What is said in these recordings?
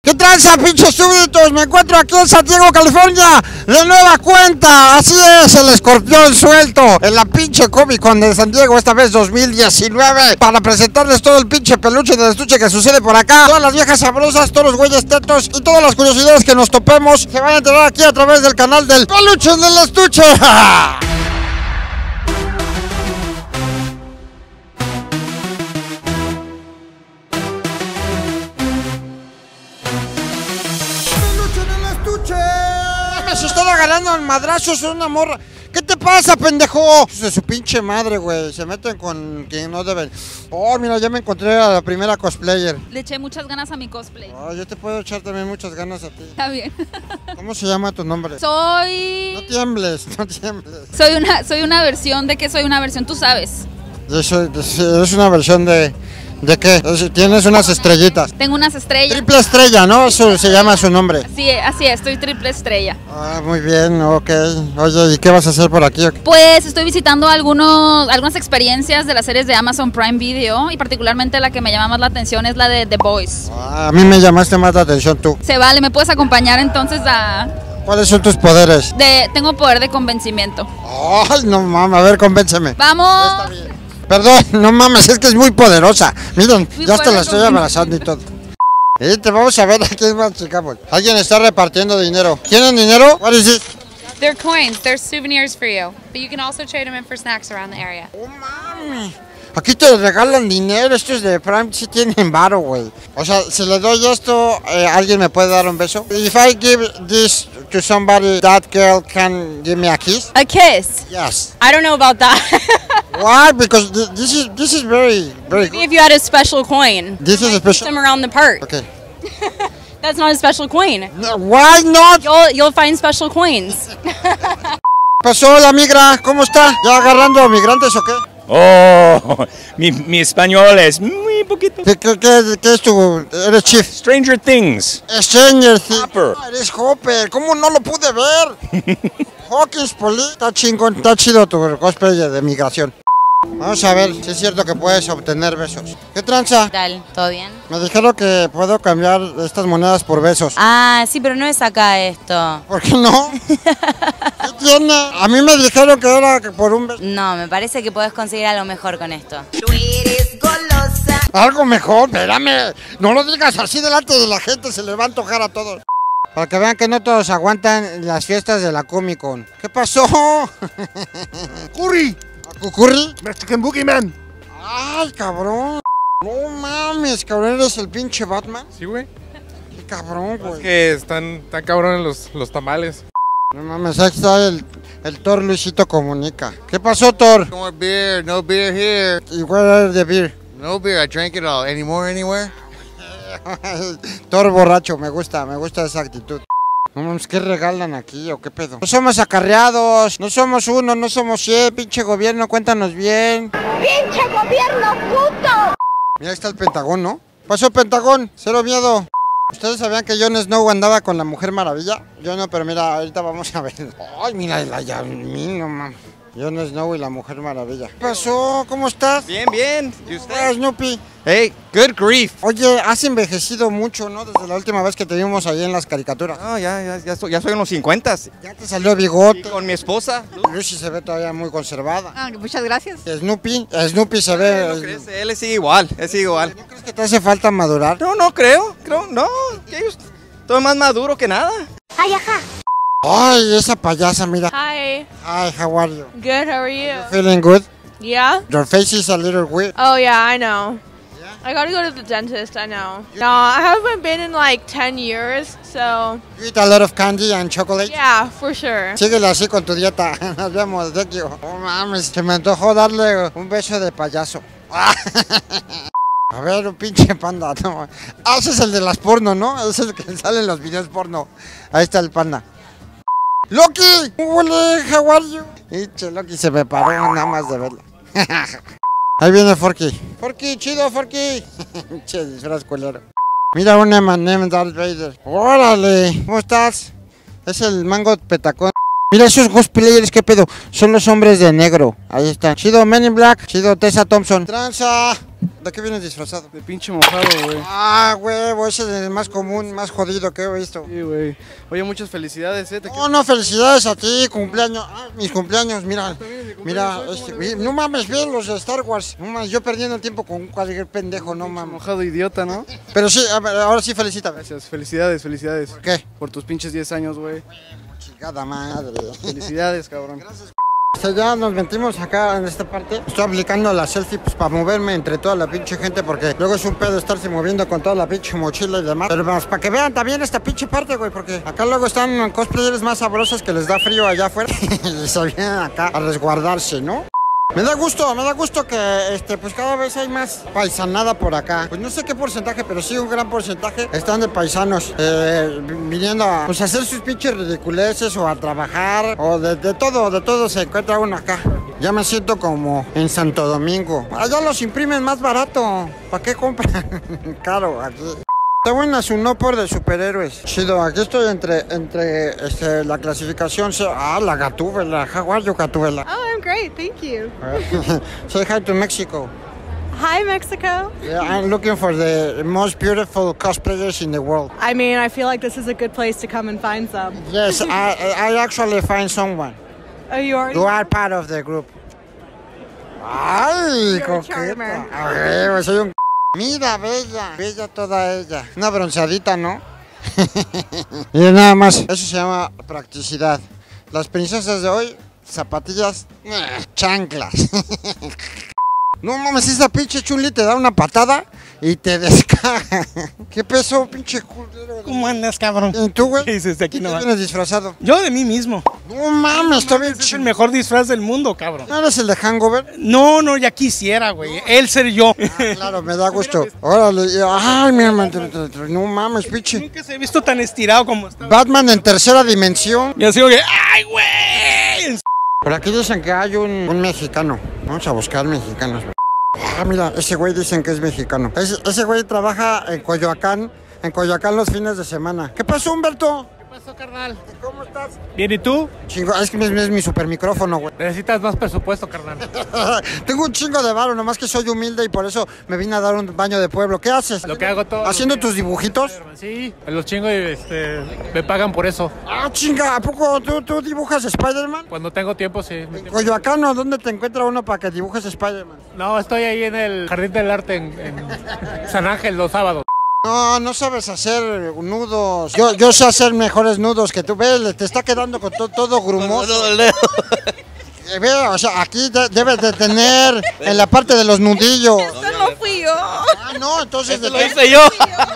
¿Qué tranza, pinches súbditos? Me encuentro aquí en San Diego, California, de nueva cuenta. Así es, el escorpión suelto en la pinche Comic Con de San Diego, esta vez 2019, para presentarles todo el pinche peluche del estuche que sucede por acá. Todas las viejas sabrosas, todos los güeyes tetos y todas las curiosidades que nos topemos se van a enterar aquí a través del canal del peluche del estuche. Se están agarrando al madrazo, es una morra. ¿Qué te pasa, pendejo? De su pinche madre, güey. Se meten con quien no deben. Oh, mira, ya me encontré a la primera cosplayer. Le eché muchas ganas a mi cosplay. Oh, yo te puedo echar también muchas ganas a ti. Está bien. ¿Cómo se llama tu nombre? Soy... No tiembles, no tiembles. Soy una versión de que soy una versión, tú sabes. Es una versión de... ¿De qué? Tienes unas estrellitas. Tengo unas estrellas. Triple estrella, ¿no? Eso se llama su nombre. Así es, estoy triple estrella. Ah, muy bien, ok. Oye, ¿y qué vas a hacer por aquí? Pues estoy visitando algunas experiencias de las series de Amazon Prime Video y particularmente la que me llama más la atención es la de The Boys. Ah, a mí me llamaste más la atención tú. Se vale, ¿me puedes acompañar entonces a...? ¿Cuáles son tus poderes? Tengo poder de convencimiento. Ay, no mames, a ver, convénceme. ¡Vamos! Está bien. Perdón, no mames, es que es muy poderosa. Miren, ya hasta la estoy convénceme. abrazando y todo. Te vamos a ver a quién más chicamos. Alguien está repartiendo dinero. ¿Quieren dinero? What is it? They're coins. They're souvenirs for you. But you can also trade them in for snacks around the area. Oh, mami. Aquí te regalan dinero, estos de Prime sí tienen varo, güey. O sea, si le doy esto, ¿alguien me puede dar un beso? If I give this to somebody, that girl can give me a kiss? A kiss? Yes. I don't know about that. Why? Because this is very Maybe good. if you had a special coin. This is a special. Them around the park. Okay. That's not a special coin. No, why not? You'll find special coins. Pasó la migra, ¿cómo está? ¿Ya agarrando migrantes o qué? Oh, mi español es muy poquito. ¿Qué es tu? ¿Eres chief? Stranger Things. Stranger Things. Hopper. Ah, eres Hopper, ¿cómo no lo pude ver? Hawkins Poli, está chingón, está chido tu cosplay de migración. Vamos a ver si es cierto que puedes obtener besos. ¿Qué tranza? ¿Qué tal? ¿Todo bien? Me dijeron que puedo cambiar estas monedas por besos. Ah, sí, pero no es acá esto. ¿Por qué no? ¿Qué tiene? A mí me dijeron que era por un beso. No, me parece que podés conseguir algo mejor con esto. Tú eres golosa. Algo mejor, espérame. No lo digas así delante de la gente, se les va a antojar a todos. Para que vean que no todos aguantan las fiestas de la Comic Con. ¿Qué pasó? Curry, ¿Cucurri? Mexican Boogeyman. Ay, cabrón. No mames, cabrón, ¿eres el pinche Batman? Sí, güey. Qué cabrón, Es güey. que están tan cabrones los tamales. No mames, ahí está el Thor Luisito Comunica. ¿Qué pasó, Thor? More beer, no beer here. ¿Y where are the beer? No beer, I drank it all. Any more anywhere? Thor borracho, me gusta esa actitud. No mames, ¿qué regalan aquí o qué pedo? No somos acarreados, no somos uno, no somos 100, pinche gobierno, cuéntanos bien. ¡Pinche gobierno puto! Mira, ahí está el Pentagón, ¿no? Pasó Pentagón, cero miedo. ¿Ustedes sabían que Jon Snow andaba con la Mujer Maravilla? Yo no, pero mira, ahorita vamos a ver. Ay, mira, la Yasmín, no mames. Jon Snow y la Mujer Maravilla. ¿Qué pasó? ¿Cómo estás? Bien, bien. ¿Y Hola, Snoopy. Hey, good grief. Oye, has envejecido mucho, ¿no? Desde la última vez que te vimos ahí en las caricaturas. No, ya soy en los 50. Ya te salió bigote. Con mi esposa. Lucy se ve todavía muy conservada. Muchas gracias. Snoopy se ¿No ve... crees? Él sigue igual, ¿No crees que te hace falta madurar? No creo, no. Todo más maduro que nada. ¡Ay, ajá! Ay, esa payasa, mira. Hi. Hi, how are you? Good, how are you? Feeling good? Yeah? Your face is a little weird. Oh, yeah, I know. I gotta go to the dentist, I know. No, I haven't been in like 10 years, so... You eat a lot of candy and chocolate? Yeah, for sure. Síguele así con tu dieta. Nos vemos, thank you. Oh, mames, se me antojó darle un beso de payaso. A ver, un pinche panda. No. Ah, ese es el de las porno, ¿no? Ese es el que sale en los videos porno. Ahí está el panda. ¡Loki! ¡Hola! ¿How are you? Pinche Loki se me paró nada más de verlo. Ahí viene Forky. Forky, chido, Forky. Che, disfraz culero. Mira un M&M Darth Vader. ¡Órale! ¿Cómo estás? Es el mango petacón. Mira esos cosplayers, qué pedo. Son los hombres de negro. Ahí están. Chido Men in Black. Chido Tessa Thompson. Tranza. ¿De qué vienes disfrazado? De pinche mojado, güey. Ah, huevo, ese es el más común, más jodido que he visto. Sí, güey. Oye, muchas felicidades, No, felicidades a ti, cumpleaños. Ah, mis cumpleaños, mira. Mira, no mames, bien los de Star Wars. No mames, yo perdiendo el tiempo con cualquier pendejo, no mames. Mojado idiota, ¿no? Pero sí, a ver, ahora sí felicítame. Gracias, felicidades, felicidades. ¿Por qué? Por tus pinches 10 años, güey. Chingada madre. Felicidades, cabrón. Gracias. Ya nos metimos acá en esta parte. Estoy aplicando la selfie pues, para moverme entre toda la pinche gente porque luego es un pedo estarse moviendo con toda la pinche mochila y demás. Pero vamos, para que vean también esta pinche parte, güey, porque acá luego están cosplayers más sabrosos que les da frío allá afuera y se vienen acá a resguardarse, ¿no? Me da gusto que pues cada vez hay más paisanada por acá. Pues no sé qué porcentaje, pero sí un gran porcentaje están de paisanos viniendo a pues, hacer sus pinches ridiculeces o a trabajar o de todo se encuentra uno acá. Ya me siento como en Santo Domingo. Allá los imprimen más barato. ¿Para qué compran? Caro aquí. Está buena su no por de superhéroes. Chido, aquí estoy entre la clasificación. La Gatúbela. How are you, Gatúbela? Oh, I'm great, thank you. Say hi to Mexico. Hi, Mexico. Yeah, I'm looking for the most beautiful cosplayers in the world. I mean, I feel like this is a good place to come and find some. Yes, I actually find someone. Oh, you are? You are part of the group. Ay, coqueta. A ver, soy un... Mira, bella toda ella. Una bronceadita, ¿no? Y nada más, eso se llama practicidad. Las princesas de hoy, zapatillas, chanclas. No mames, esa pinche chuli te da una patada y te descaja. ¿Qué peso, pinche culero? ¿Cómo andas, cabrón? ¿Y tú, güey? ¿Qué dices? De aquí ¿Qué nomás. vienes disfrazado? Yo de mí mismo. No mames, está bien Es el mejor disfraz del mundo, cabrón. ¿No eres el de Hangover? No, ya quisiera, güey. Él ser yo. Claro, me da gusto. Órale, ay, mi hermano, no mames, pinche. Nunca se he visto tan estirado como está. Batman en tercera dimensión. Y así, que, ¡ay, güey! Por aquí dicen que hay un mexicano. Vamos a buscar mexicanos. Ah, mira, ese güey dicen que es mexicano. Ese güey trabaja en Coyoacán los fines de semana. ¿Qué pasó, Humberto? ¿Qué pasó, carnal? ¿Cómo estás? Bien, ¿y tú? Chingo, es que es mi super micrófono, güey. Necesitas más presupuesto, carnal. Tengo un chingo de varo, nomás que soy humilde y por eso me vine a dar un baño de pueblo. ¿Qué haces? Lo que hago todo. ¿Haciendo tus dibujitos? Sí, los chingo y me pagan por eso. Ah, chinga, ¿a poco tú dibujas Spider-Man? Cuando tengo tiempo, sí. ¿En Coyoacán o dónde te encuentra uno para que dibujes Spider-Man? No, estoy ahí en el Jardín del Arte en San Ángel los sábados. No sabes hacer nudos. Yo sé hacer mejores nudos que tú. Ves, te está quedando con todo grumoso. Ve, o sea, aquí debes de tener en la parte de los nudillos. Eso no fui yo. Ah, no, entonces... Eso lo hice yo.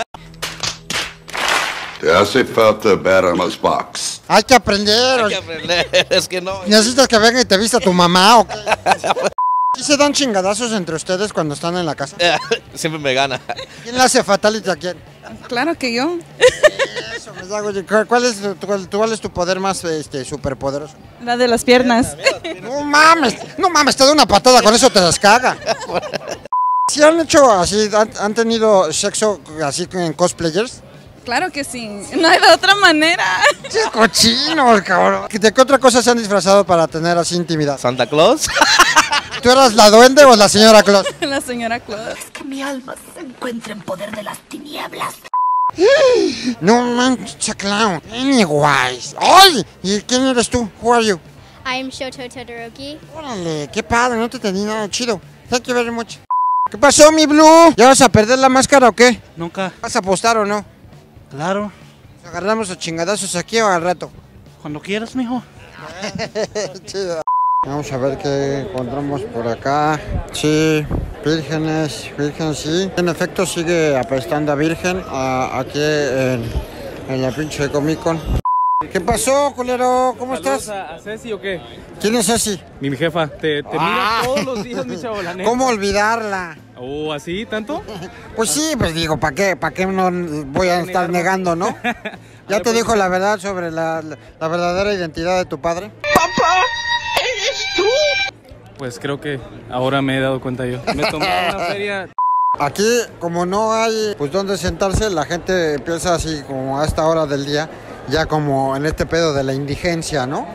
Te hace falta Baramas Box. Hay que aprender. Es que no. ¿Necesitas que venga y te vista tu mamá o qué? ¿Sí se dan chingadazos entre ustedes cuando están en la casa? Siempre me gana. ¿Quién le hace fatality a quién? Claro que yo. Eso, me da gusto. ¿Cuál es tu poder más superpoderoso? La de las piernas. No mames, te da una patada, con eso te descaga. ¿Sí han hecho así, han tenido sexo así en cosplayers? Claro que sí. No hay de otra manera. ¡Qué cochinos, cabrón! ¿De qué otra cosa se han disfrazado para tener así intimidad? ¿Santa Claus? ¿Tú eras la duende o la señora Claus? La señora Claus. Es que mi alma se encuentra en poder de las tinieblas. No manches, clown. Anyways. ¡Ay! ¿Y quién eres tú? Who are you? I'm Shoto Todoroki. Órale, qué padre, no te tenía nada chido. Thank you very much. ¿Qué pasó, mi Blue? ¿Ya vas a perder la máscara o qué? Nunca. ¿Vas a apostar o no? Claro. ¿Nos agarramos a chingadazos aquí o al rato? Cuando quieras, mijo. Chido. Vamos a ver qué encontramos por acá. Sí, virgen, sí. En efecto sigue apestando a virgen aquí en la pinche Comic Con. ¿Qué pasó, culero? ¿Cómo estás? ¿A Ceci o qué? ¿Quién es Ceci? Mi jefa, te mira todos los días, mi chavo, la neta. ¿Cómo olvidarla? ¿Oh, así, tanto? Pues sí, pues digo, ¿para qué no voy a estar negando, no? ¿Ya te dijo la verdad sobre la verdadera identidad de tu padre? ¡Papá! ¿Eres tú? Pues creo que ahora me he dado cuenta yo. Me tomé una feria. Aquí, como no hay pues dónde sentarse, la gente empieza así como a esta hora del día, ya como en este pedo de la indigencia, ¿no?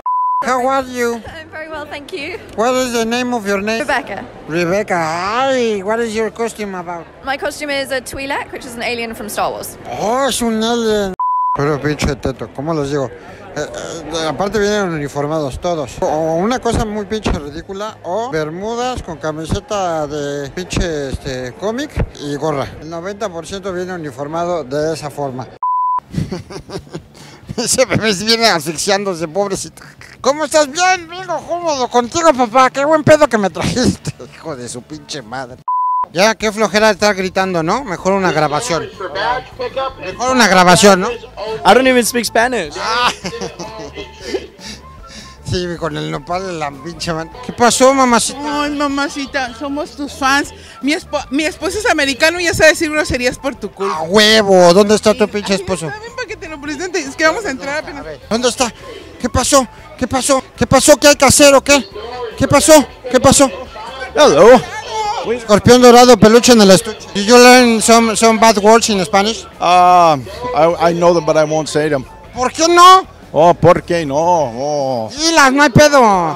How are you? I'm very well, thank you. What is the name of your name? Rebecca. Rebecca. Ay, what is your costume about? My costume is a Twi'lek, which is an alien from Star Wars. Oh, es un alien. Pero pinche teto, ¿cómo les digo? Aparte vienen uniformados todos. O una cosa muy pinche ridícula, o bermudas con camiseta de pinche cómic y gorra. El 90% viene uniformado de esa forma. Ese bebé viene asfixiándose, pobrecito. ¿Cómo estás? Bien, vengo cómodo contigo, papá. Qué buen pedo que me trajiste, hijo de su pinche madre. Ya, qué flojera estar gritando, ¿no? Mejor una grabación. Mejor una grabación, ¿no? I don't even speak Spanish. Sí, con el nopal de la pinche man. ¿Qué pasó, mamacita? Ay, mamacita, somos tus fans. Mi esposo es americano y ya sabe decir groserías por tu culpa. ¡A huevo! ¿Dónde está tu pinche esposo? Ven para que te lo presente. Es que vamos a entrar apenas. ¿Dónde está? ¿Qué pasó? ¿Qué pasó? ¿Qué pasó? ¿Qué hay que hacer o qué? ¿Qué pasó? ¿Qué pasó? Hello. Escorpión dorado, peluche en el estuche. Did you learn some bad words in Spanish? I know them, but I won't say them. ¿Por qué no? Oh, ¿por qué no? Oh. Dilas, no hay pedo.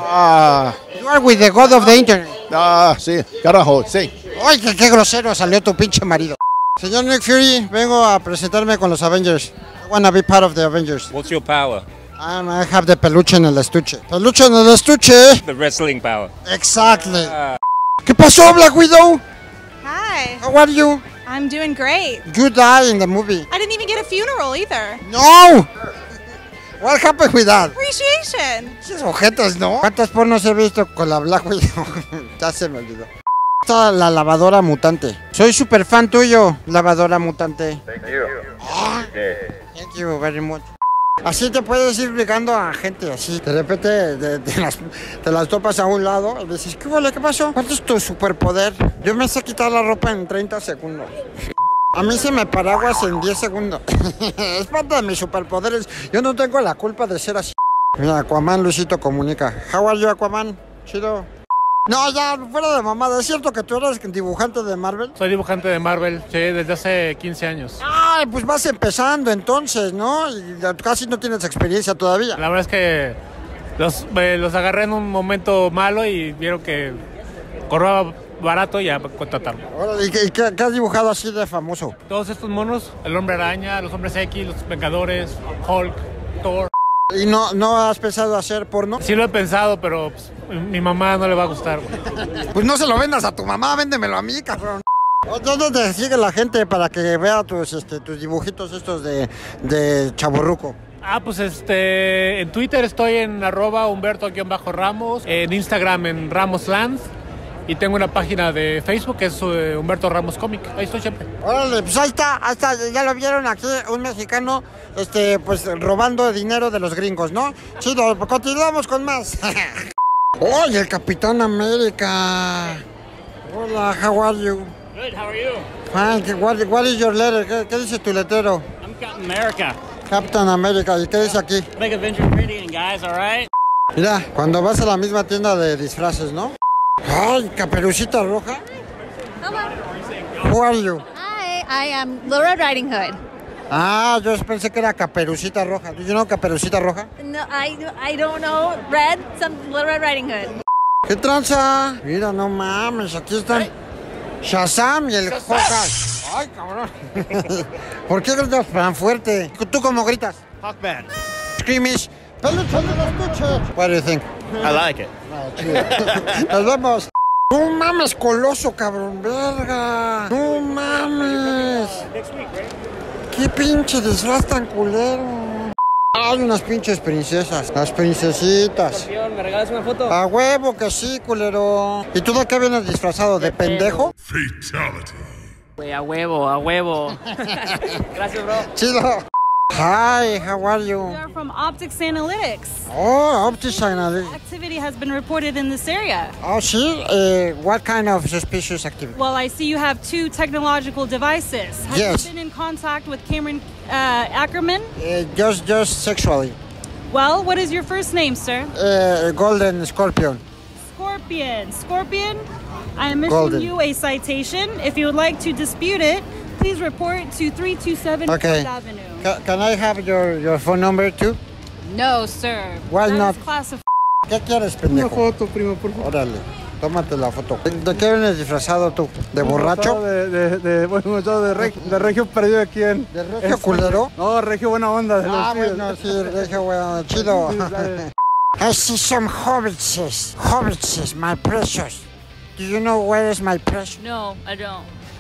You are with the god of the internet. Sí, carajo, sí. Ay, qué grosero salió tu pinche marido. Señor Nick Fury, vengo a presentarme con los Avengers. I wanna be part of the Avengers. What's your power? I have the peluche en el estuche. Peluche en el estuche. The wrestling power. Exactly. ¿Qué pasó, Black Widow? Hi. How are you? I'm doing great. You died in the movie. I didn't even get a funeral either. No! What happened with that? Appreciation. Esos ojetes, ¿no? ¿Cuántas pornos he visto con la Black Widow? Ya se me olvidó. Está la lavadora mutante. Soy super fan tuyo, lavadora mutante. Thank you. Thank you very much. Así te puedes ir brigando a gente así. De repente te las topas a un lado y dices, ¿qué vale? ¿Qué pasó? ¿Cuál es tu superpoder? Yo me sé quitar la ropa en 30 segundos. A mí se me paraguas en 10 segundos. Es parte de mis superpoderes. Yo no tengo la culpa de ser así. Mira, Aquaman, Luisito Comunica. How are you, Aquaman? Chido. No, ya, fuera de mamada. ¿Es cierto que tú eres dibujante de Marvel? Soy dibujante de Marvel, sí, desde hace 15 años. Ay, pues vas empezando entonces, ¿no? Y casi no tienes experiencia todavía. La verdad es que los agarré en un momento malo y vieron que cobraba barato y ya contrataron. ¿Y qué has dibujado así de famoso? Todos estos monos, el Hombre Araña, los Hombres X, los Vengadores, Hulk, Thor. ¿Y no has pensado hacer porno? Sí lo he pensado, pero pues, mi mamá no le va a gustar. Pues no se lo vendas a tu mamá, véndemelo a mí, cabrón. ¿Dónde te sigue la gente para que vea tus dibujitos estos de chavorruco? Pues en Twitter estoy en @Humberto_Ramos, en Instagram en RamosLand y tengo una página de Facebook que es Humberto Ramos Comic. Ahí estoy siempre. Órale, pues ahí está, ya lo vieron aquí, un mexicano, pues robando dinero de los gringos, ¿no? Chido, continuamos con más. ¡Oye, el Capitán América! Hola, how are you? Good, how are you? Fine, what is your letter? ¿Qué dice tu letrero? I'm Captain America. Captain America, ¿y qué dice aquí? Make Avengers great again, guys, alright? Mira, cuando vas a la misma tienda de disfraces, ¿no? ¡Ay, Caperucita Roja! Hello. Who are you? Hi, I am Little Red Riding Hood. Yo pensé que era Caperucita Roja. ¿Do you know Caperucita Roja? No, I don't know. Red, some Little Red Riding Hood. ¿Qué tranza? Mira, no mames, aquí están Shazam y el Hawkeye. Ay, cabrón. ¿Por qué gritas tan fuerte? ¿Tú cómo gritas? Hawkman. Screamish. Peluche de los coches. What do you think? I like it. Nos vemos. No mames, Coloso, cabrón, verga. No mames. Qué pinche disfraz tan culero. Hay unas pinches princesas, las princesitas. ¿Me regalas una foto? A huevo que sí, culero. ¿Y tú de qué vienes disfrazado? ¿De pendejo? Fatality. Güey, a huevo. Gracias, bro. Chido. Hi, how are you? We are from Optics Analytics. Oh, Optics Analytics. Activity has been reported in this area. Oh, see? What kind of suspicious activity? Well, I see you have 2 technological devices. Have Yes. you been in contact with Cameron Ackerman? Just sexually. Well, what is your first name, sir? Golden Scorpion. Scorpion, I am issuing Golden. you a citation. If you would like to dispute it, please report to 327 Okay. Fourth Avenue. Can I have your phone number too? No, sir. Why That not? is classified. ¿Qué quieres, pendejo? Una foto, primo, por favor. Órale, tómate la foto. ¿De qué vienes disfrazado tú? ¿De borracho? Bueno, de regio perdido aquí en... ¿De regio culero? No, regio buena onda. De los bueno, sí, regio bueno, chido. Estos son hobbitses. Hobbitses, my precious. Do you know where is my precious? No, I don't.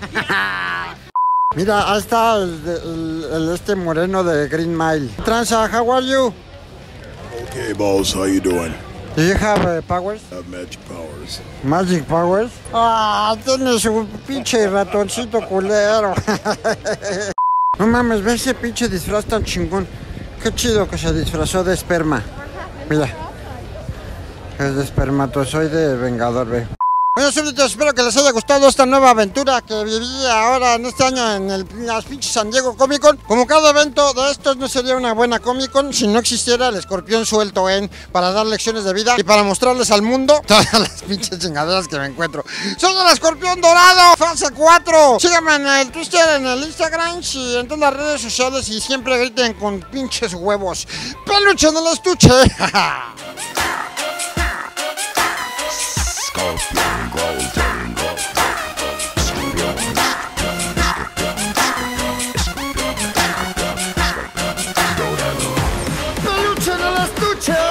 Mira, ahí está el moreno de Green Mile. Tranza, how are you? Okay, boss, how you doing? Do you have powers? I have magic powers. Magic powers? Ah, tienes un pinche ratoncito culero. No mames, ve ese pinche disfraz tan chingón. Qué chido que se disfrazó de esperma. Mira. Es de espermatozoide vengador, ve. Bueno, súbditos, espero que les haya gustado esta nueva aventura que viví ahora en este año en las pinches San Diego Comic Con. Como cada evento de estos no sería una buena Comic Con si no existiera el escorpión suelto para dar lecciones de vida y para mostrarles al mundo todas las pinches chingaderas que me encuentro. Soy el escorpión dorado, fase 4. Síganme en el Twitter, en el Instagram y en todas las redes sociales y siempre griten con pinches huevos. ¡Peluche en el estuche! ¡Peluche en el estuche!